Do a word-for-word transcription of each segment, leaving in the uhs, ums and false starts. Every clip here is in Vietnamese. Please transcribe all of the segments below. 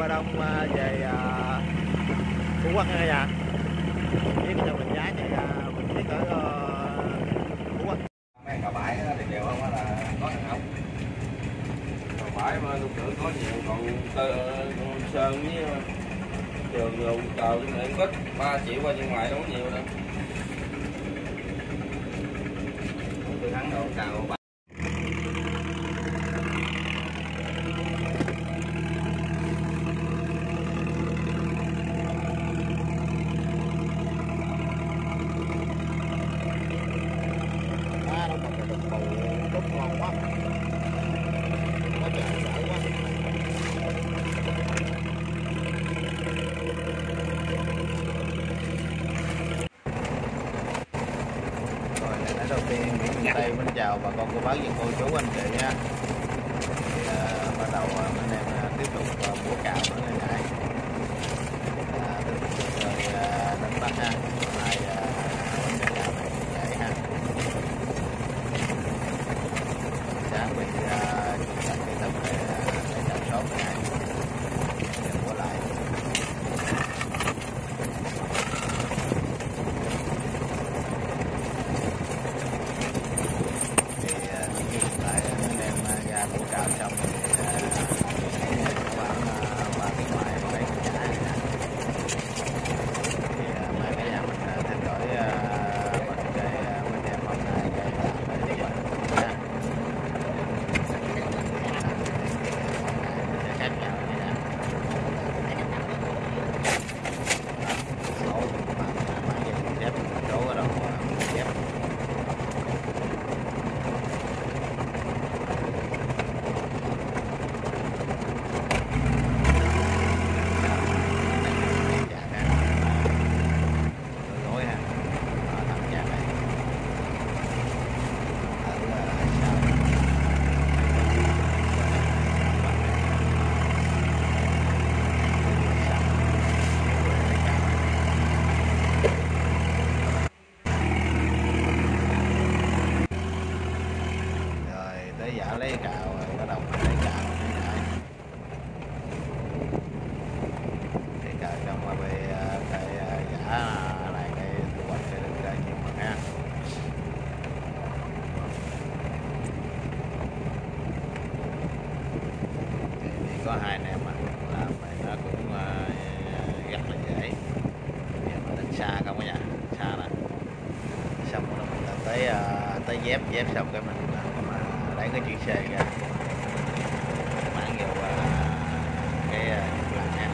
Ba Đông về Phú Quốc nha cả nhà. Biết cho mình giá thì mình biết ở Phú Quốc. Mấy cà bãi thì đều không là có hàng không. Cà bãi mà lục trưởng có nhiều, còn tơ con sơn với trường lùn tờ này ít ba triệu qua trên ngoài đâu có nhiều đâu. Tôi thắng đâu cào ba. Đầu tiên Nguyễn Tây mình chào bà con cô bác và cô chú anh chị nha. Thì, uh, bắt đầu uh, anh em uh, tiếp tục uh, búa cào nữa này này. Uh, tiếp tục rồi uh, đánh bắt ha. Hôm nay uh, đánh cào này dễ ha. Sáng mình uh, chúng ta tiếp tục để để chào sốt này. Để búa lại. Bố cào xong thì các bạn qua bên ngoài lấy cái chả này. Thì mời cả nhà mình theo dõi mình cái mình em hôm nay cái làm để cho mình nha. Khác nhau như nè. Số mà mà gì dép chỗ ở đâu dép. Dạ lấy cào rồi bắt đầu mình lấy cào lấy cào trong qua về cái giả này cái thu hoạch cái được ra nhiều mặt ha. Thì có hai anh em mà làm này nó cũng rất là dễ. Bây giờ mà đánh xa không có nhà xa nè, xong rồi mình tới tới dép dép xong cái mình lấy cái chữ C ra bán vô uh, cái uh, lần nha.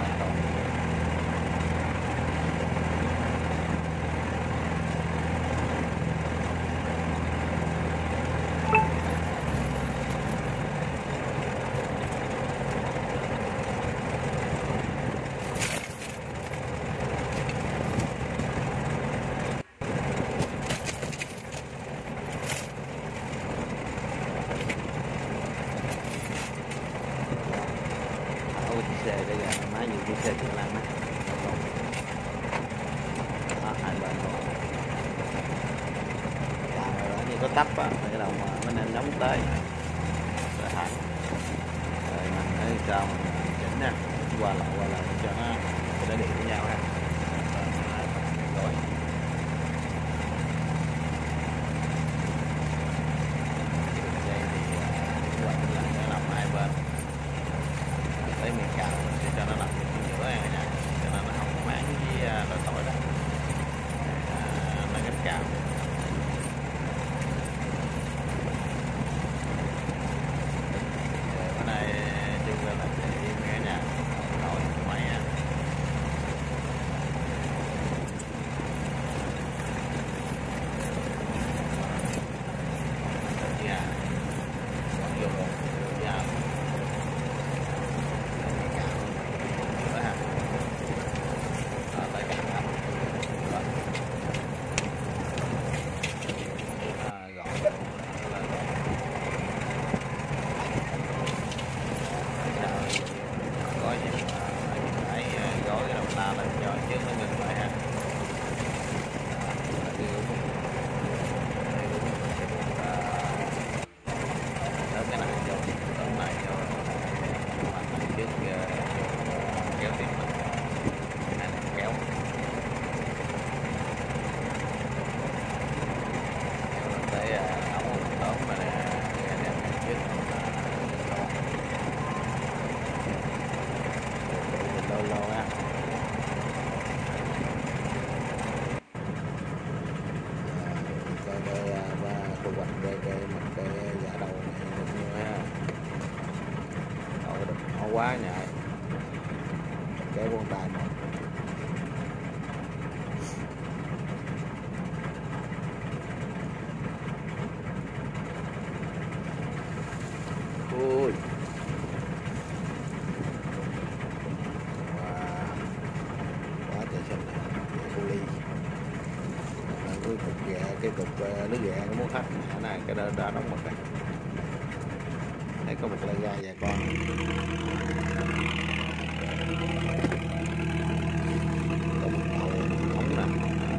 Xe đây là máy nhiều cái xe chưa làm á. Đó, hai bên luôn. Làm rồi đó, như có tắp á, cái đầu mà mình nên đóng tới. Rồi thẳng. Rồi mình nói sao mình chỉnh nha. Qua lại qua lại cho nó để điện với nhau ha. Rồi. Đây thì quay lại nó làm hai bên. Lấy miệng cào để cho nó nằm giữa nha cả nhà, cho nên nó không có máng với lỗi tỏi đó. Nó gánh cào. Bữa nay chung lên là sẽ im cả nhà, nổi máy nha. thu hoạch cái cái mặt cái giả đầu này được nhiều ha, đậu được nhỏ quá nhại cái con tay một ui quá trời xinh này cô ly cái cục gà cái cục uh, nước gà nó muốn khách này cái đó đã đóng mực này đây có một lai gai và con có một đầu ống nè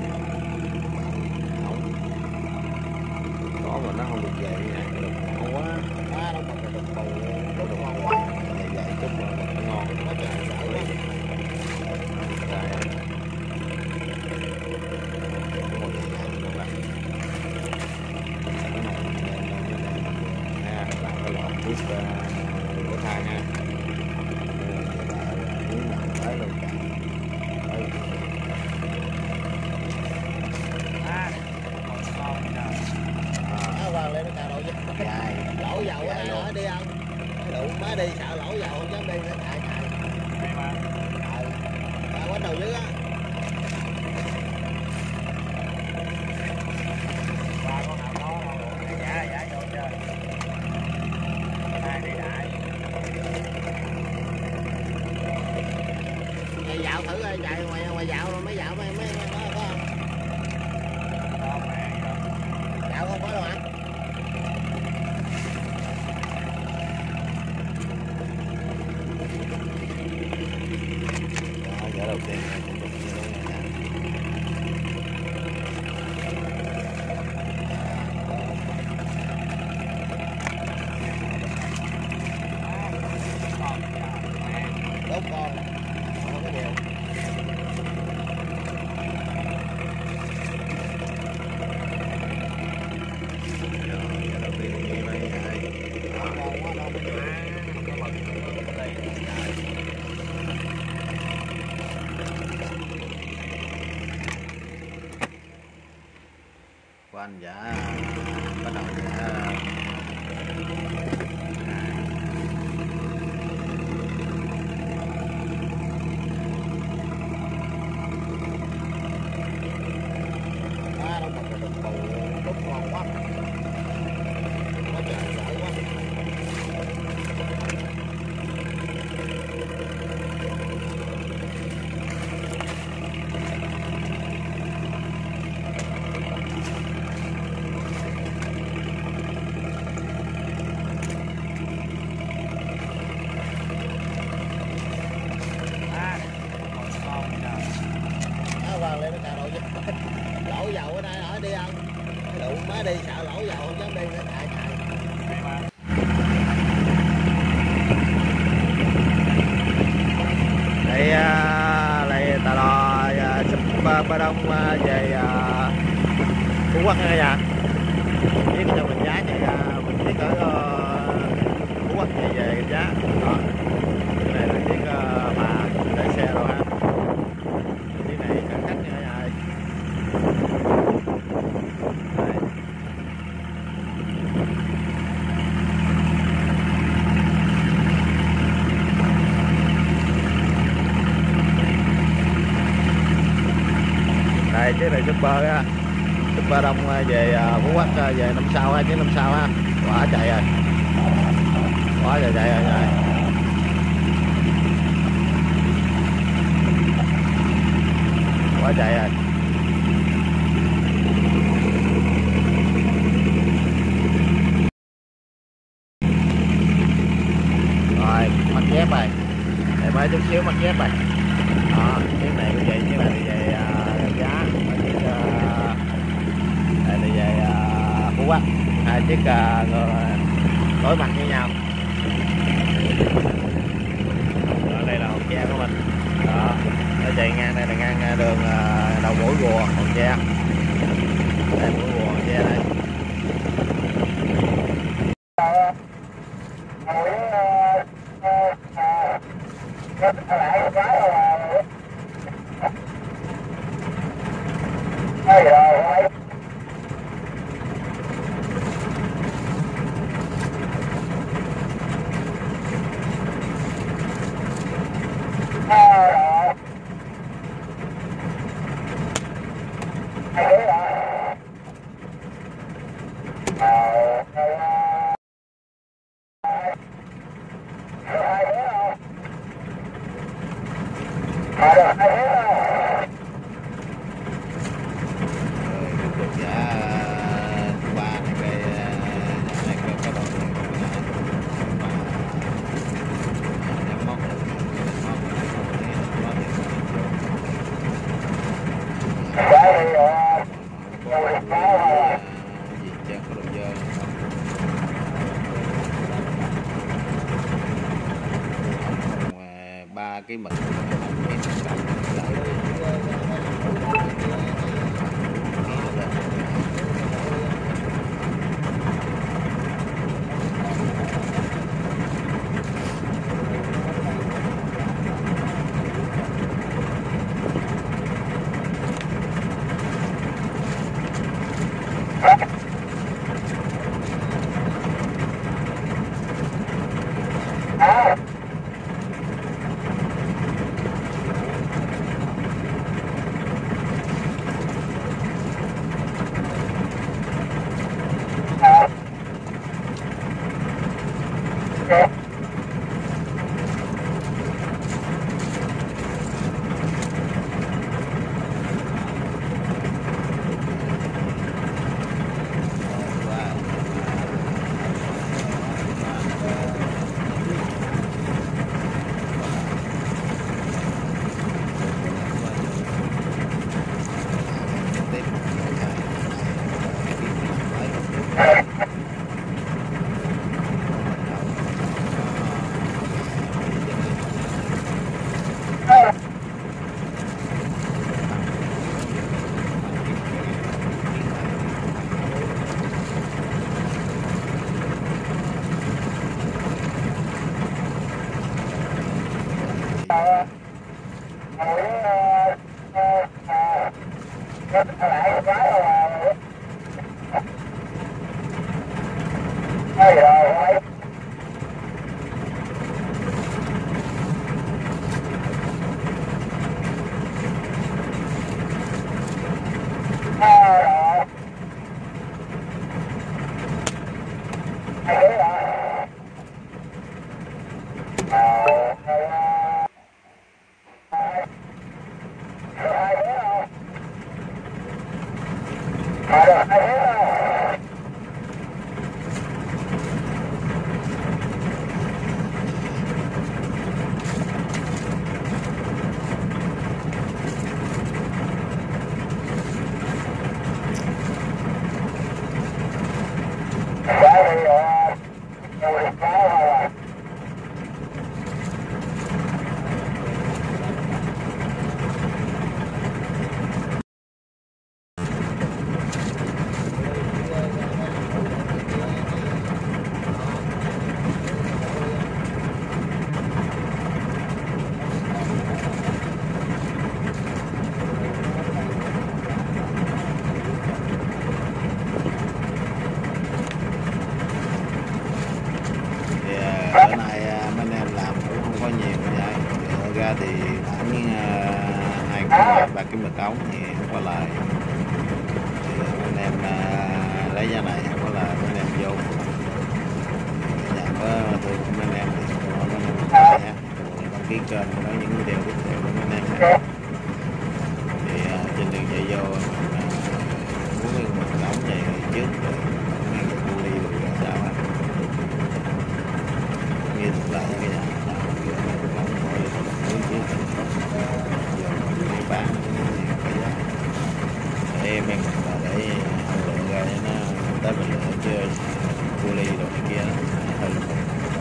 ống có mà nó không được dày như này được nhỏ quá quá đóng mực là được bầu có được ngon quá dày dày chút mà nó ngon nó chạy sợ lắm của thang ha, muốn nhận tới luôn cả à, vàng lên nó cà đầu chứ dài lỗ dầu ở đây hỏi đi không đủ má đi sợ lỗ dầu không dám đi nữa chạy chạy à, quánh đầu dưới á ba con nào có giả giả vô chơi chạy dạo thử coi chạy ngoài ngoài dạo rồi mới dạo mấy mấy có có không dạo không có đâu hả đó đầu tiên đốt con không có nhiều của anh giả bắt đầu giả vàng lên nó cà đầu chứ lỗ dầu ở đây hỏi đi không đủ má đi sợ lỗ dầu không dám đi nữa chạy chạy đây đây ta lo súp ba đông về Phú Quốc nha nhà biết cho mình giá thì mình biết ở Phú Quốc về về giá đó cái này là chiếc bà để xe rồi ha chiếc này cẩn thận nha nhà ơi đây chiếc này super á super đông về Phú Quốc về năm sau ha chiếc năm sau ha quá chạy rồi quá trời chạy rồi chạy quá chạy rồi rồi mắc dép rồi để mới chút xíu mắc dép rồi đó chiếc này cũng vậy chiếc này thì về uh, giá và chiếc uh, này thì về uh, Phú Quốc hai chiếc uh, đối mặt với nhau đó, đây là hòn tre của mình đó nó chạy ngang đây là ngang đường uh, đầu mũi rùa hòn tre đây mũi rùa hòn tre đây gì chân có đồ dơ ba cái mực thì khoảng hai cái ba cái mực ống thì không có lời, thì anh em uh, lấy giá này không có lời anh em vô nhà có thương anh em thì anh em lại ha, đăng ký kênh nói những video tiếp theo của anh em ha. Thì uh, trên đường chạy vô uh, muốn cái mực ống này trước rồi ngay cái cu ly rồi sao á nghe được lại cái nhà bán để mang và để ăn lượng ra cho nó tới mình lựa chơi cu ly đồ này kia hơi lục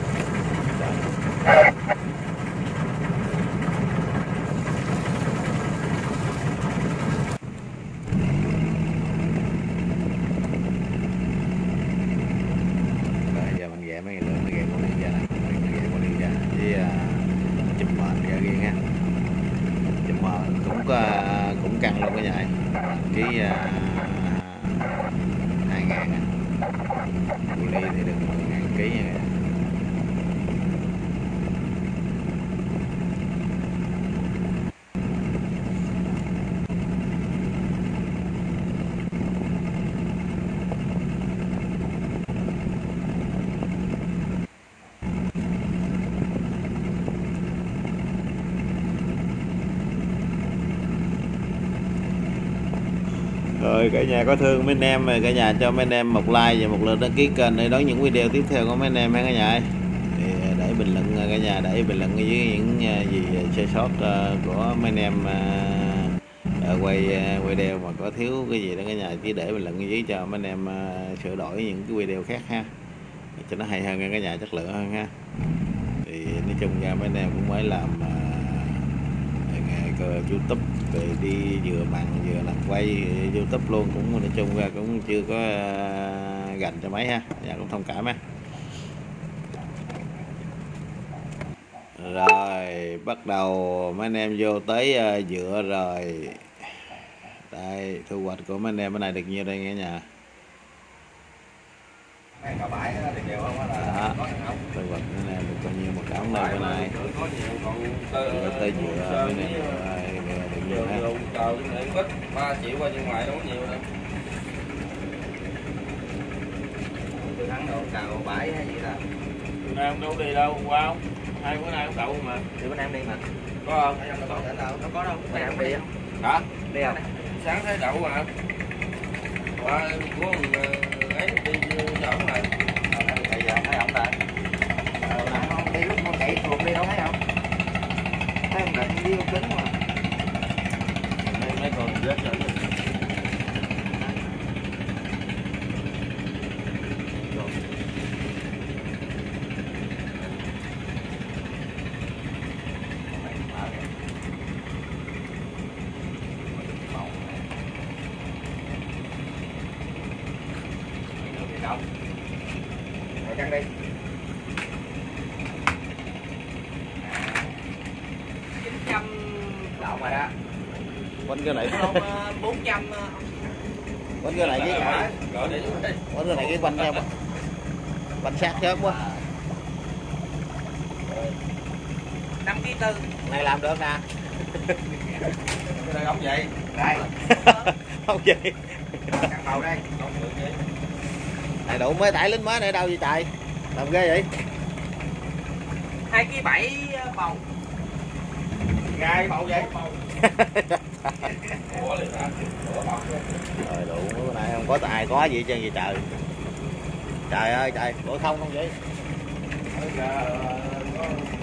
giờ mình ghé mấy cái lượng ghé con ly ra này ghé con ly ra với chùm mền ra riêng ha, chùm mền cũng có cũng căng luôn cái nhảy ký uh, hai ngàn á, cu ly thì được mười ngàn ký nha. Rồi cả nhà có thương mấy anh em, cả nhà cho mấy anh em một like và một lượt đăng ký kênh để đón những video tiếp theo của mấy anh em ha cả nhà. Thì để bình luận cả nhà, để bình luận với những gì sai sót của mấy anh em để Ở quay quay video mà có thiếu cái gì đó cả nhà chỉ để mình link dưới cho mấy anh em uh, sửa đổi những cái video khác ha, cho nó hay hơn cả nhà, chất lượng hơn ha. Thì nói chung ra mấy anh em cũng mới làm uh, nghề YouTube về đi vừa mặn vừa làm quay YouTube luôn, cũng nói chung ra cũng chưa có uh, gành cho mấy ha, nhà cũng thông cảm ha. Rồi bắt đầu mấy anh em vô tới uh, dựa rồi. Đây thu hoạch của mấy anh em bên này được nhiêu đây nghe nhà. Mấy cà bãi nó thì đều không là đó, có ống. thu hoạch mấy anh em được bao nhiêu một cổng đây bên này. Có nhiều còn tơ Tới dựa mấy anh em được nhiêu ha. Tàu này ít ba triệu qua bên ngoài đâu có nhiều đâu. Tôi thắng đâu cào bãi hay gì đó. Bữa nay không đâu đi đâu, hôm qua không? Hai bữa nay không đậu mà. Thì bữa nay em đi mà. Có không? Đâu có đâu, đâu có đâu. Bữa nay em đi không? Hả? Đi không? Sáng thấy đậu mà. Qua của ấy đi đậu mà. Bây giờ thấy không ta? Ờ, không đi lúc con chạy chuột đi đâu thấy không? Thấy không định đi không kính mà. Mấy mấy con chết rồi. Rồi căng đi. chín trăm lộn rồi đó. Quánh cái này bốn trăm. quánh cái này cái Gọi để xuống đi. quánh cái này cái quanh nhau quanh sát chết quá. năm ký tư. Này làm được nè. Cái đây không vậy? Đây. Không vậy. Căng bầu đây. Không được vậy. Này đủ mới tải lính mới này đâu vậy trời. Làm ghê vậy. hai ký bảy bầu. Gai bầu vậy? Ủa liền hả? Ủa bọc luôn. Rồi đủ bữa nay không có ai có gì trơn vậy trời. Trời ơi trời, bữa không không vậy. Bây giờ có